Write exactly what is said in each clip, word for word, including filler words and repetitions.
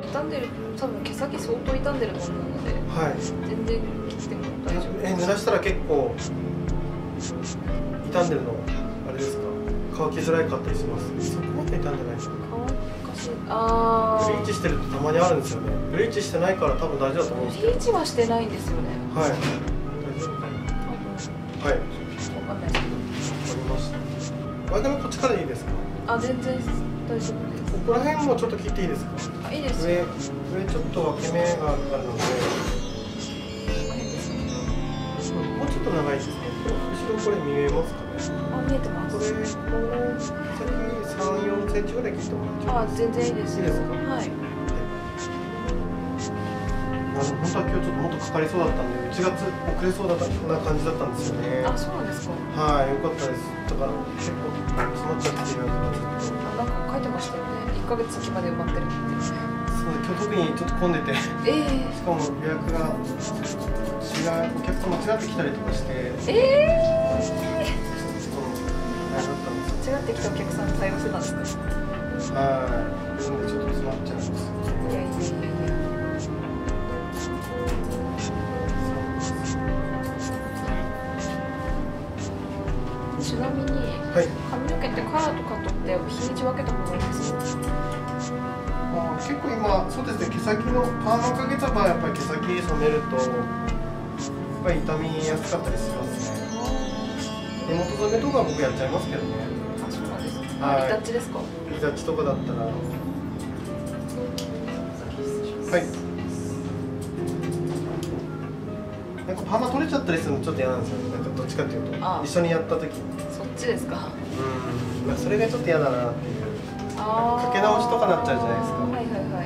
傷んでる、多分毛先相当傷んでると思うので、 はい、 全然切っても大丈夫。 え濡らしたら結構傷んでるのあれですか、乾きづらかったりします？そこまで傷んでないですか？ 乾かし、あブリーチしてるとたまにあるんですよね。ブリーチしてないから多分大丈夫だと思うんですけど。 ブリーチはしてないんですよね。 はい、大丈夫かな。はい、 わかんないですけど。 わかりました。ワイドのこっちからでいいですか？ あ、全然大丈夫です。 ここら辺もちょっと切っていいですか？ あ、いいです上、 よ。 上ちょっと分け目があるので、 この辺ですね。 もうちょっと長いですね。後ろこれ見えますかね？ あ、見えてます。 これ、この先さん、よんセンチぐらい切ってもらってあ、全然いいですよ。 いいですか？ はい。 あの本当は今日ちょっともっとかかりそうだったんで、いちがつ遅れそうだったな感じだったんですよね。 あ、そうなんですか。 はい、よかったです。だから結構詰まっちゃって言われてたんですけど。 あ、なんか書いてましたよね。いっかげつ先まで埋まってるって。 そう、今日特にちょっと混んでて、 ええしかも予約が違うお客様間違ってきたりとかして、 ええちょっとあれだったんですよ。 間違ってきたお客さんに対応してたんですか？ はい、なのでちょっと詰まっちゃうんですよ。 いやいやいやいや。ちなみに、 はい、 髪の毛ってカラーとカットって日にち分けた方がいいですか？ まあ、結構今そうですね、毛先のパーマかけた場合やっぱり毛先染めるとやっぱり傷みやすかったりしますね。根元染めとかは僕やっちゃいますけどね。 あ、そうなんですね。 はい、 リタッチですか？ リタッチとかだったら、はい、なんかパーマ取れちゃったりするのちょっと嫌なんですよね。なんかどっちかっていうとあ、 一緒にやった時に、 そっちですか？ うん、まあ、それがちょっと嫌だなっていう。 あかけ直しとかなっちゃうじゃないですか。 はいはいはい。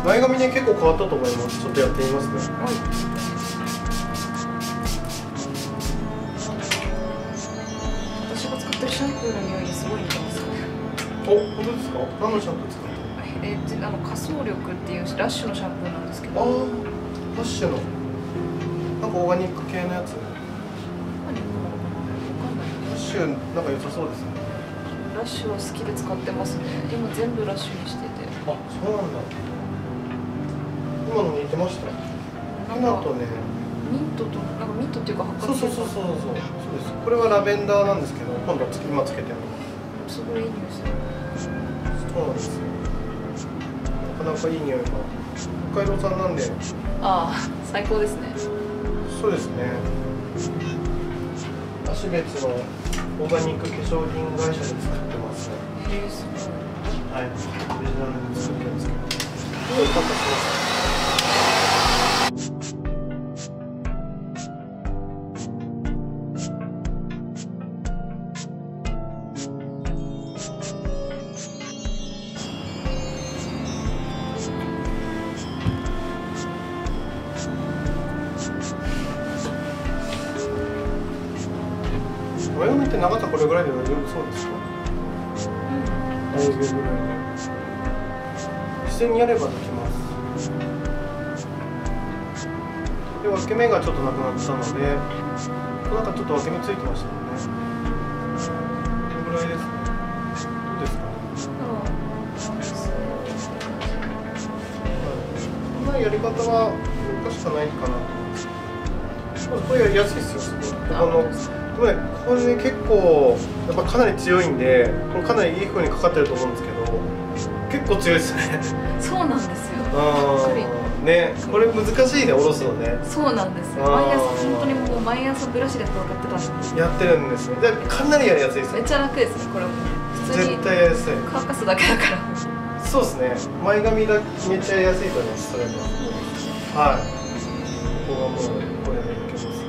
前髪ね結構変わったと思います。ちょっとやってみますね。 はい。私が使ってるシャンプーの匂いにすごい似てますね。 お、本当ですか？何のシャンプー使ってる？ えー、あの仮想力っていうラッシュのシャンプーなんですけど。 ああ、ラッシュのなんかオーガニック系のやつ。 何かなのかな。わかんない。 ラッシュなんか良さそうですね。 ラッシュは好きで使ってますね。今全部ラッシュにしてて。 あ、そうなんだ。今の似てました。 なんか今とね、 ミントとなんかミントっていうか八角そうそうそうそうそうそうです。これはラベンダーなんですけど、今度はつけ今つけてるの。 すごいいい匂いする。 そうなんですよ。なかなかいい匂いが。北海道産なんで。 ああ、最高ですね。 そうですね。芦別のオーガニック化粧品会社で作ってますね。 へえ、すごい。 はい、オリジナルで作ってるんですけど。どういう感覚しますか？前髪って長さこれぐらいで大丈夫そうですか？大丈夫ぐらいで。自然にやればできます。で、分け目がちょっとなくなったので、なんかちょっと分け目ついてましたもんね。これぐらいですね。どうですか？このやり方は難しくないかなと思います。これやりやすいですよ。すごい。このこれこれね結構やっぱかなり強いんで、これかなりいい風にかかってると思うんですけど、結構強いですね。 そうなんですよ。 ああ、ね、これ難しいね、下ろすのね。 そうなんですよ。毎朝本当にもう毎朝ブラシでこうやってたんです。 やってるんですね。で、かなりやりやすいですよ。 めっちゃ楽ですね。これも普通に絶対やりやすい。 乾かすだけだから。 そうですね。前髪だめっちゃやりやすいと思います。それも。はい。ここがもうこれでいけます。